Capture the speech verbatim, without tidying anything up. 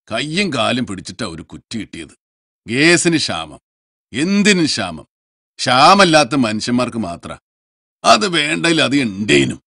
കയ്യും കാലും പിടിച്ചിട്ടാ ഒരു കുറ്റി കിട്ടിയത്. ഗ്യാസിന് ക്ഷാമം, എന്തിനും ക്ഷാമം. ക്ഷാമല്ലാത്ത മനുഷ്യന്മാർക്ക് മാത്ര. അത് വേണ്ടതിൽ അത് ഉണ്ടേനും.